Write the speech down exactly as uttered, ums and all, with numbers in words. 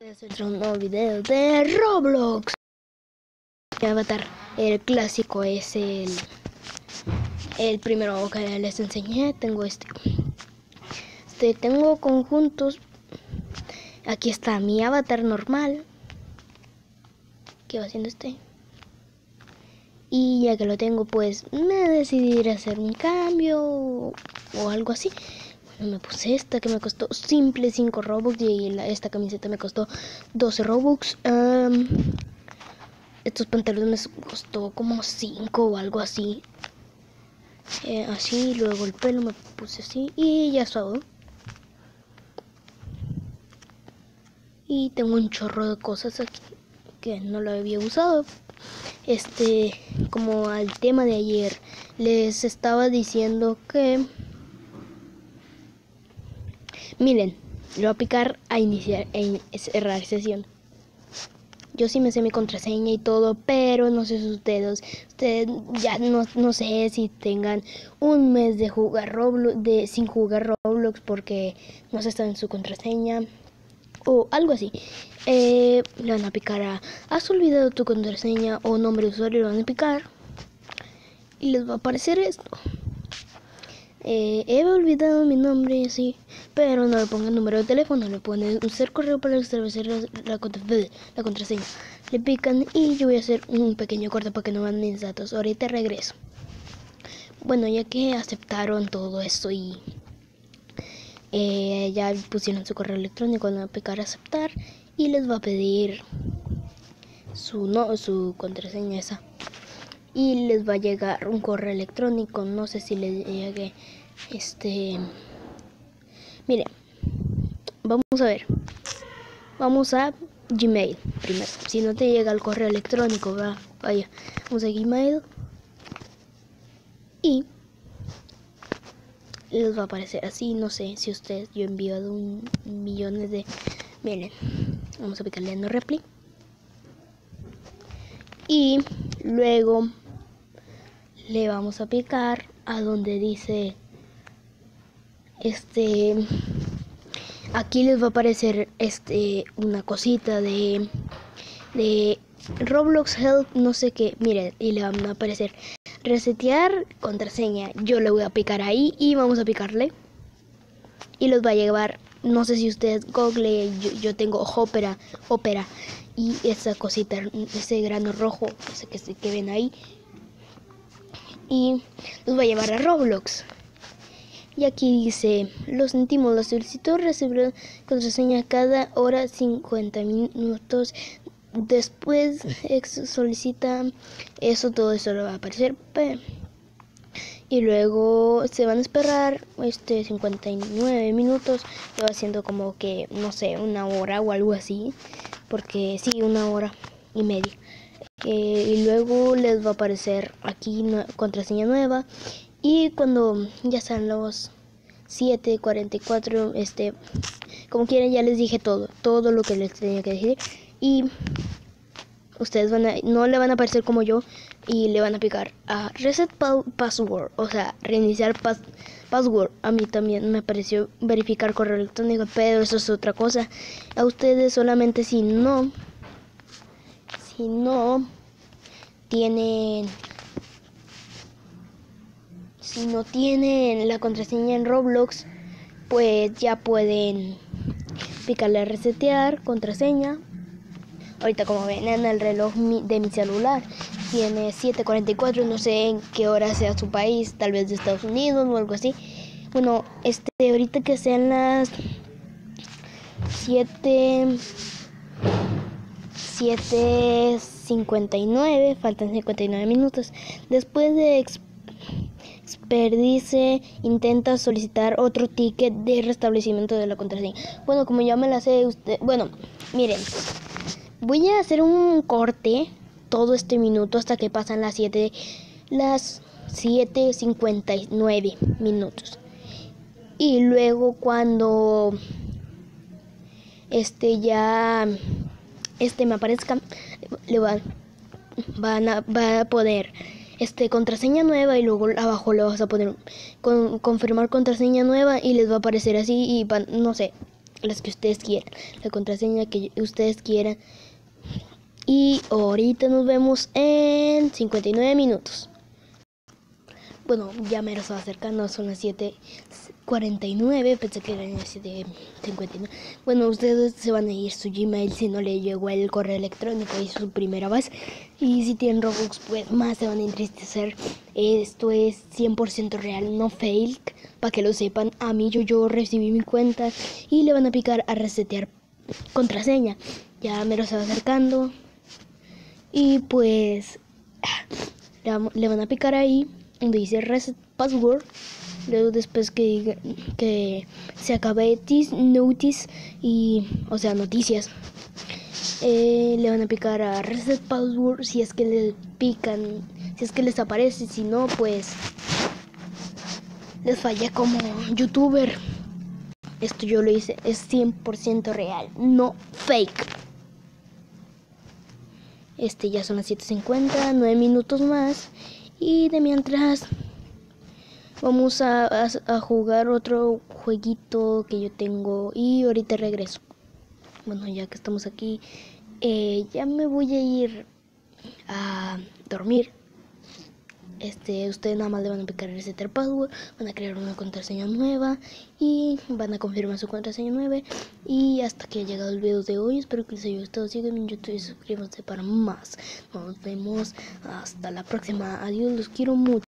Es otro nuevo video de Roblox. Mi avatar, el clásico, es el el primero que les enseñé. Tengo este este tengo conjuntos. Aquí está mi avatar normal. ¿Qué va haciendo este? Y ya que lo tengo, pues me decidí a hacer un cambio o algo así. Bueno, me puse esta que me costó simple cinco Robux y la, esta camiseta me costó doce Robux. Um, estos pantalones me costó como cinco o algo así. Eh, así, luego el pelo me puse así y ya es todo. Y tengo un chorro de cosas aquí que no lo había usado. Este, como al tema de ayer, les estaba diciendo que miren, le voy a picar a iniciar e cerrar sesión. Yo sí me sé mi contraseña y todo, pero no sé si ustedes, ustedes ya no, no sé si tengan un mes de jugar Roblox, de sin jugar Roblox porque no se saben su contraseña o algo así. Eh, le van a picar a has olvidado tu contraseña o nombre de usuario, le van a picar y les va a aparecer esto. Eh, he olvidado mi nombre, sí, pero no le pongan número de teléfono, le ponen usar correo para establecer la, la, la contraseña. Le pican y yo voy a hacer un pequeño corte para que no vean mis datos. Ahorita regreso. Bueno, ya que aceptaron todo esto y eh, ya pusieron su correo electrónico, van a picar a aceptar y les va a pedir su, no, su contraseña esa. Y les va a llegar un correo electrónico, no sé si les llegue este, miren, vamos a ver, vamos a Gmail primero. Si no te llega el correo electrónico, va, vaya, vamos a Gmail y les va a aparecer así. No sé si ustedes, yo he enviado un millones de, miren, vamos a picarle en no reply y luego le vamos a picar a donde dice este, aquí les va a aparecer este una cosita de de Roblox Help, no sé qué, miren, y le van a aparecer resetear contraseña. Yo le voy a picar ahí y vamos a picarle y los va a llevar, no sé si ustedes Google, yo, yo tengo Opera, Opera y esa cosita, ese grano rojo, ese que, que ven ahí, y los va a llevar a Roblox. Y aquí dice, lo sentimos, la solicitud recibirá contraseña cada hora cincuenta minutos. Después solicita eso, todo eso le va a aparecer. Y luego se van a esperar este cincuenta y nueve minutos. Lo va haciendo como que, no sé, una hora o algo así. Porque sí, una hora y media. Eh, y luego les va a aparecer aquí contraseña nueva. Y cuando ya sean los siete cuarenta y cuatro, este, como quieren, ya les dije todo, todo lo que les tenía que decir. Y ustedes van a, no le van a aparecer como yo y le van a picar a reset password, o sea, reiniciar pas, password. A mí también me apareció verificar correo electrónico, pero eso es otra cosa. A ustedes solamente si no, si no tienen Si no tienen la contraseña en Roblox, pues ya pueden picarle a resetear contraseña. Ahorita, como ven en el reloj de mi celular, tiene siete cuarenta y cuatro, no sé en qué hora sea su país, tal vez de Estados Unidos o algo así. Bueno, este ahorita que sean las siete cincuenta y nueve, faltan cincuenta y nueve minutos. Después de Perdice, intenta solicitar otro ticket de restablecimiento de la contraseña. Bueno, como ya me la sé, usted, bueno, miren, voy a hacer un corte todo este minuto hasta que pasan las siete, las siete cincuenta y nueve minutos. Y luego cuando este ya este me aparezca, le va, van a, va a poder Este, contraseña nueva y luego abajo le vas a poner con, confirmar contraseña nueva y les va a aparecer así y van, no sé, las que ustedes quieran, la contraseña que ustedes quieran. Y ahorita nos vemos en cincuenta y nueve minutos. Bueno, ya me lo estaba acercando, son las siete cuarenta y nueve, pensé que eran las siete cincuenta y nueve. Bueno, ustedes se van a ir su Gmail si no le llegó el correo electrónico y su primera vez. Y si tienen Robux, pues más se van a entristecer. Esto es cien por ciento real, no fake, para que lo sepan. A mí yo, yo recibí mi cuenta y le van a picar a resetear contraseña. Ya me lo estaba acercando. Y pues le van a picar ahí donde dice reset password. Luego después que diga, que se acabe this notice y o sea noticias, eh, le van a picar a reset password si es que le pican, si es que les aparece. Si no, pues les falla como youtuber. Esto yo lo hice, es cien por ciento real, no fake. Este ya son las siete cincuenta, nueve minutos más. Y de mientras vamos a, a, a jugar otro jueguito que yo tengo. Y ahorita regreso. Bueno, ya que estamos aquí, eh, ya me voy a ir a dormir. Este, ustedes nada más le van a picar resetar password, van a crear una contraseña nueva y van a confirmar su contraseña nueva. Y hasta que ha llegado el video de hoy, espero que les haya gustado. Síganme en YouTube y suscríbanse para más. Nos vemos hasta la próxima. Adiós, los quiero mucho.